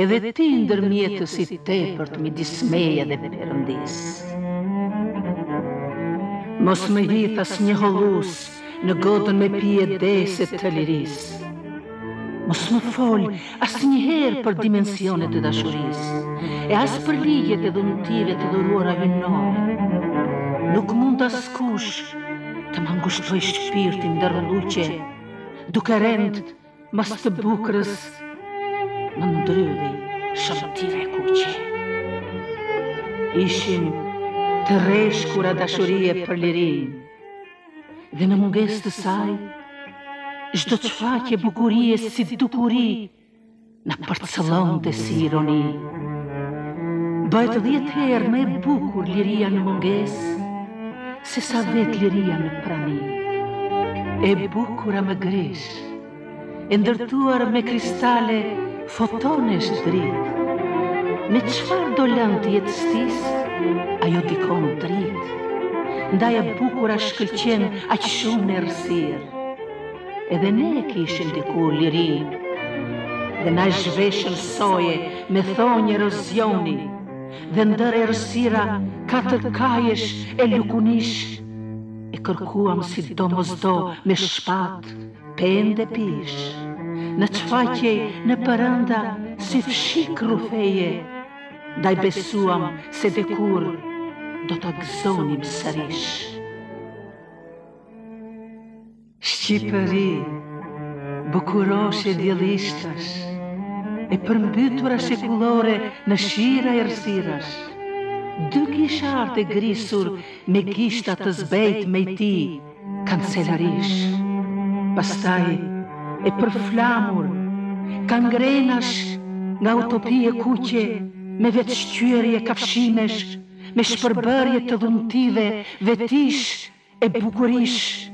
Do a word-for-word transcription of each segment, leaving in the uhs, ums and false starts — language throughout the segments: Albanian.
edhe ti ndërmjetës i tepërt mi dismeja dhe Perëndis. Mos më hith as një hollus në godën me pije deset të liris. Mos më fol as njëherë për dimensionet e dashurisë, e as për ligjet e dhuntive të dhuruara hyjnore. Nuk mund askush të më angushtoj shpirtin ndërrulluqe, duke rend mas të bukrës më ndrydhi shëmtire kuqe. Ishim të reshkura dashurie për lirin, dhe në munges të saj, çdo çfaqje bukurie si dukuri na përcëllon të si ironi. Bëhet dhjetë herë më e bukur liria në munges, se sa vet liria në prani. E bukura më gresh, e ndërtuar me kristale fotonesh dritë. Me çfarë do lënë të jetë stis, ajo dikon dritë. Ndaj e bukura shkëlqen aq shumë në errësirë. Edhe ne e kishim dikur lirin, dhe na zhveshën soje me thonjë erozioni, dhe ndër errësira katër kajesh e lukunish, e kërkuam si do mos do me shpat, pende pish, në çfaqje në përënda si fshik rufeje, ndaj besuam se dikur do të gëzonim sërish. Shqipëri, bukuroshe djelishtash, e përmbytura shekullore në shira e errësirash, dy gishartë e grisur me gishta të zbejt me i ti, kancelarish. Pastaj, e përflamur, kangrenash nga utopie kuqe, me vetë shqyërje kafshimesh, me shpërbërje të dhuntive, vetish e bukurish.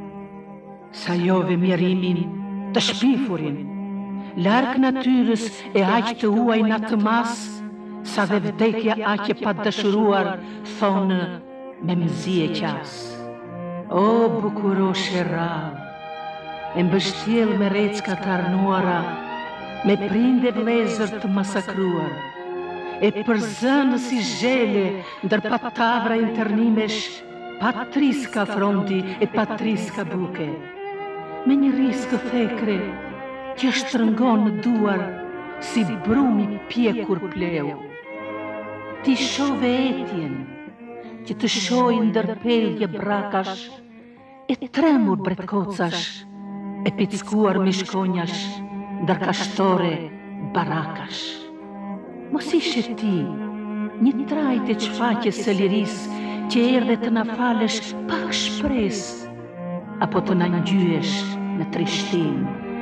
Sa jove mjerimin të shpifurin, larg natyrës e aq të huaj na të mas, sa dhe vdekja aq e pa dëshuruar, thonë me mzie qas. O bukuroshe rrallë, e mbështjell me recka të arnuara, me prinde vlezër të masakruar, e përzënë si zhele ndër patavra internimesh, patriska fronti e patriska buke, me një riskë thekre që shtrëngon në duar si brumi pjekur pleu. Ti shove etjen që të shoj ndërpelje brakash, e tremur bretkocash, e pickuar me shkonjash ndër kashtore barakash. Mos ishe ti një trajt e çfaqjes së liris që erdhe të na falesh pa shpres, apo të na ngjyesh në trishtim.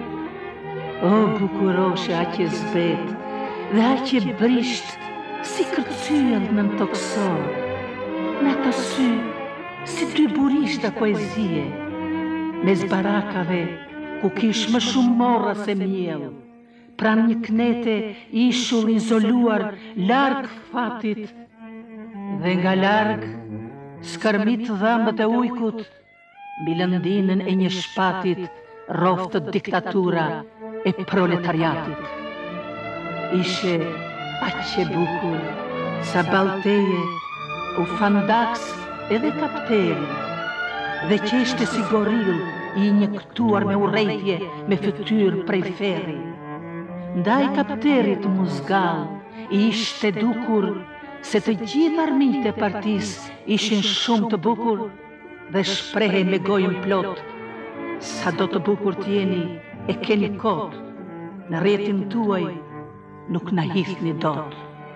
O bukuroshe aq e zbet dhe aq e brisht, si kërcyell në toksor, në ato sy si dy burishta poezie, mes barakave ku kish më shumë morra se miell, pran një knete ishull izoluar larg fatit, dhe nga larg skërmit dhëmbët e ujkut, mbi lëndinën e një shpatit roftët diktatura e proletariatit. Ishe aq e bukur, sa balteje, u fandaks edhe kapteri, dhe qeshte si goril i injektuar me urrejtje me fytyrë prej ferri. Ndaj kapterit muzgall i ishte dukur se të gjithë armiqtë e partisë ishin shumë të bukur dhe shprehe me gojën plot, sa do të bukur t'jeni e keni kot, në rjetin tuaj nuk na hithni dot.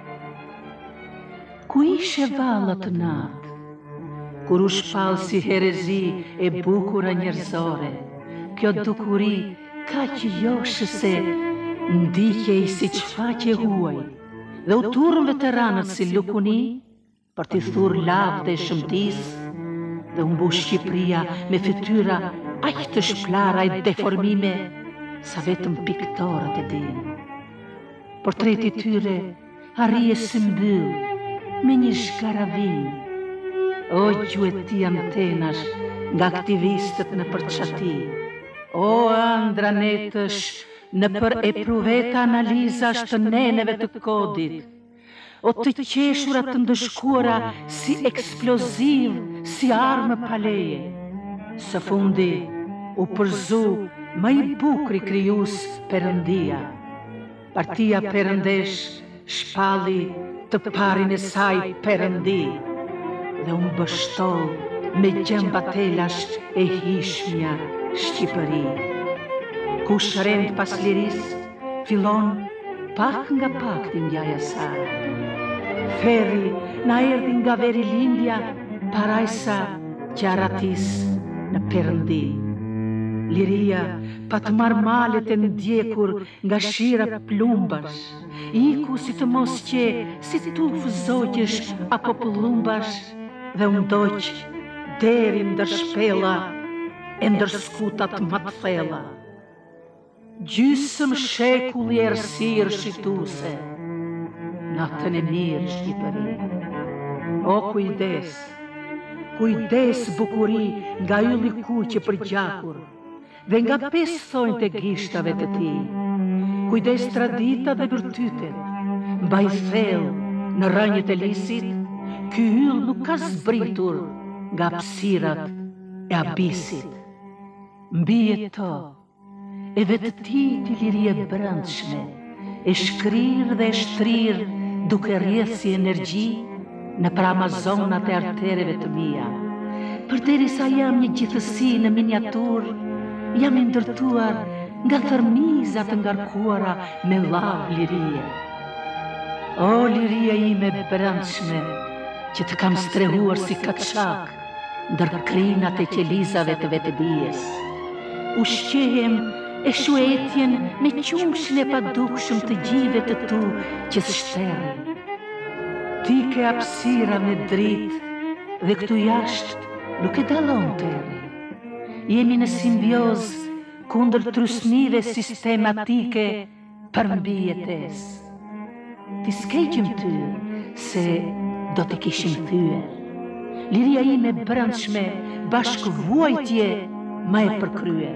Ku ishe vallat natë, kur u shpall si herezi e bukura njerëzore, kjo dukuri ka që joshëse ndiqej si çfaqje huaj, dhe u turën veteranët si lukuni, për t'i thur lavde e shëmtis, dhe u mbush Shqipëria me fytyra aq të shplara e deformime, sa vetëm piktorët e dinë. Portreti tyre arrije së mbyll me një zhgaravim. O gjueti antenash nga aktivistët në përçati, o andranetësh në për e pruveta analizash të neneve të kodit, o të qeshurat të ndëshkuara si eksploziv, si armë paleje. Së fundi, u përzu më i bukri kryus Perëndia. Partia Perëndesh shpalli të parin e saj Perëndi, dhe unë bështol me gjembatellash e hishmja Shqipëri. Kush rend pas liris, fillon pak nga pak të ndjaja saj. Ferri na erdhi nga veri lindja, parajsa qaratis në Perëndi. Liria pa të marrë malet e ndjekur nga shira plumbash, iku si të mos qe, si tufë zogjësh apo pëllumbash, dhe undoq deri ndër shpella e ndër skutat më të thella. Gjysëm shekulli errësirë shituse, natën e mirë Shqipëri. O kujdes, kujdes bukuri nga ylli kuqe për gjakur, dhe nga pesë thonjë të gishtave të ti. Kujdes tradita dhe vërtytet, mbaj thellë në rënjët e lisit, ky yll nuk ka zbritur nga hapësirat e abisit. Mbije to, e vetë ti t'i lirie brëndshme, e shkrir dhe e shtrir duke rrjedh si energji në për Amazonat e artereve të mia. Përderisa jam një gjithësi në miniatur, jam i ndërtuar nga thërmizat ngarkuara me llavë lirie. O liria ime brëndshme, që të kam strehuar si kaçak ndër krinat e qelizave të vetëdijes. Ushqehem e shuetjen me qumshin e padukshëm të gjive të tu që s'shterrin. Ti ke hapësira me dritë dhe këtu jashtë nuk e dallon terri. Jemi në simbioz kundër trusnive sistematike për mbi jetesë. Ti s'ke gjymtyr se do të kishim thyer. Liria ime brëndshme bashkë vuajtje më e përkryer.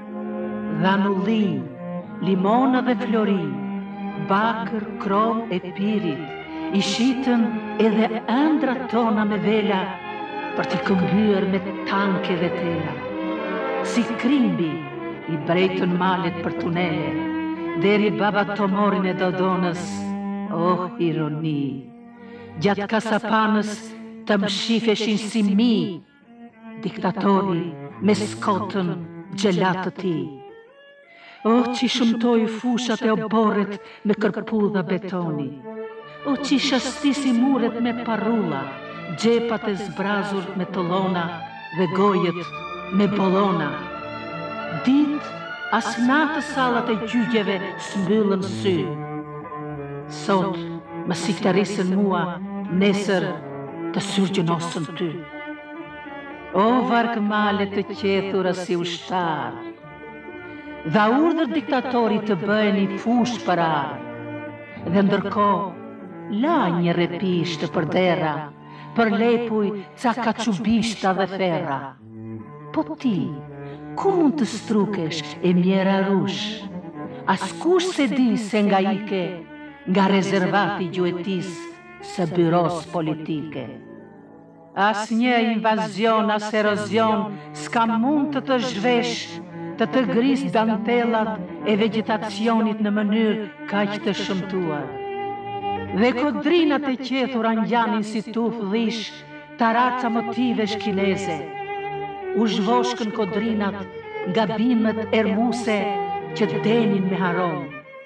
Dhanullin, limona dhe florin, bakër, krom e pirit, i shitën edhe ëndrat tona me vela për t'i këmbyer me tanke dhe tela. Si krimbi i brejtën malet për tunele, deri baba Tomorin e Dodonës, oh ironi, gjatë kasapanës të mshifeshin si mi, diktatori me skotën gjelat të ti. O që shumtoj fushat e oborret me kërpudha betoni, o që shastisi muret me parulla, gjepat e zbrazur me tolona dhe gojet me bolona. Dit as natë salat e gjyqjeve s'mbyllën sy. Sot më siktarisën mua, nesër të surgjënosën ty. O varkë male të qethura si ushtar, dha urdhër diktatori të bëheni fush për arë, dhe ndërko la një repishtë për dera, për lepuj ca kachubishta dhe ferra. Po ti, ku mund të strukesh e mjera rush? As kush se di se nga ike, nga rezervati gjuetis së byros politike. As një invazion, as erozion, s'ka mund të të zhvesh, të të gris dantelat e vegetacionit në mënyrë kaq të shëmtuar. Dhe kodrinat e qethura ngjanin si tuf dhish, taraca motive shkineze. U zhvoshkën kodrinat nga bimet ermuse që denin me haron.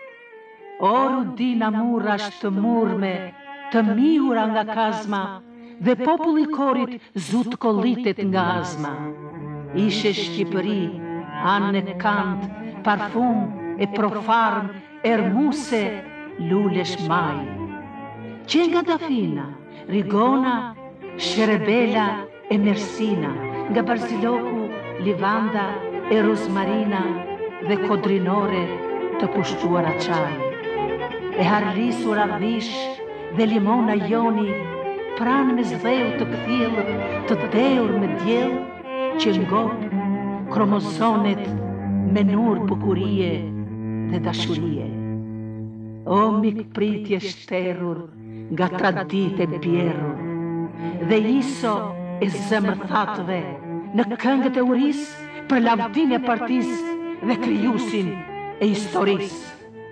O rudina murrash të murme, të mihura nga kazma, dhe populli korit zut kollitet nga azma. Ishe Shqipëri, anë në kant, parfum e profarm, ermuse, lulesh maj. Që nga Dafina, Rigona, Sherebela e Mersina, nga Barziloku, Livanda e Rozmarina dhe kodrinore të pushtuara qaj. E harrisur adhish dhe limona joni, pranë me zdheu të këthilë, të deur me djel, që ngop kromosonet me nur bukurie dhe dashurie. O mik pritje shterur nga tradit e bjerur, dhe iso e zemërthatve në këngët e uris për lavdin e partis dhe krijusin e historisë.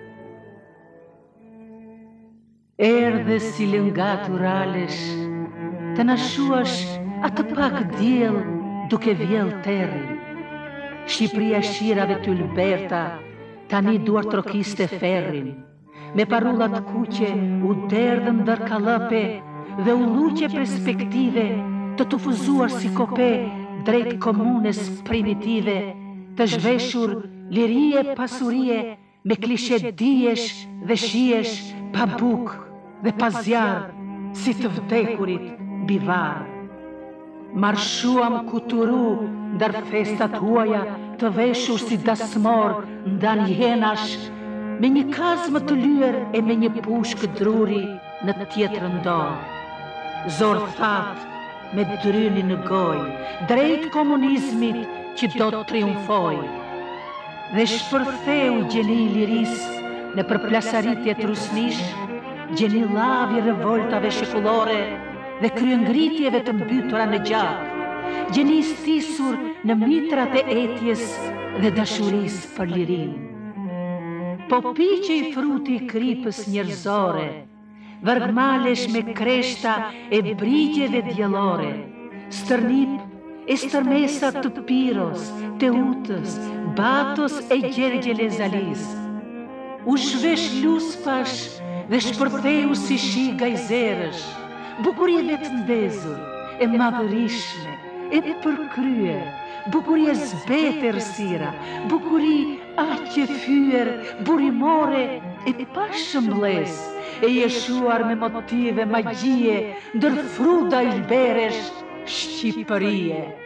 Erdhe si lëngatur alesh, të nashuash atë pak diell duke vjell terri. Shqipëria shirave të Ylberta tani duar trokiste ferrin, me parullat kuqe u derdhën ndër kallëpe dhe u luqe perspektive të tufuzuar si kope drejt komunes primitive, të zhveshur lirie pasurie me klishe diesh dhe shiesh pa buk dhe pa zjarr si të vdekurit bivar. Marshuam kuturu ndër festat huaja të veshur si dasmor ndan hienash, me një kazmë të lyer e me një pushk druri në tjetrën dorë. Zor that me drynin në gojë, drejt komunizmit që do të triumfoj. Dhe shpërtheu gjeni i liris në përplasaritje të rusnish, gjeni lavi revoltave shekullore dhe kryengritjeve të mbytura në gjak, gjeni stisur në mitrat e etjes dhe dashuris për lirin. Po piqe i fruti kripës njerëzore, vërgmalesh me kreshta e brigjeve djellore, stërnip e stërmesa të Piros, Teutës, Batos e Gjergje Zalis. U shvesh luspash dhe shpërtheu si shi gajzerësh, bukurie të ndezur, e madhërishme, e përkryer, bukurie zbet e rësira, bukuri aqe fyer, burimore e pashëmbles, e jeshuar me motive magjie, ndër fruda ylberesh Shqipërie.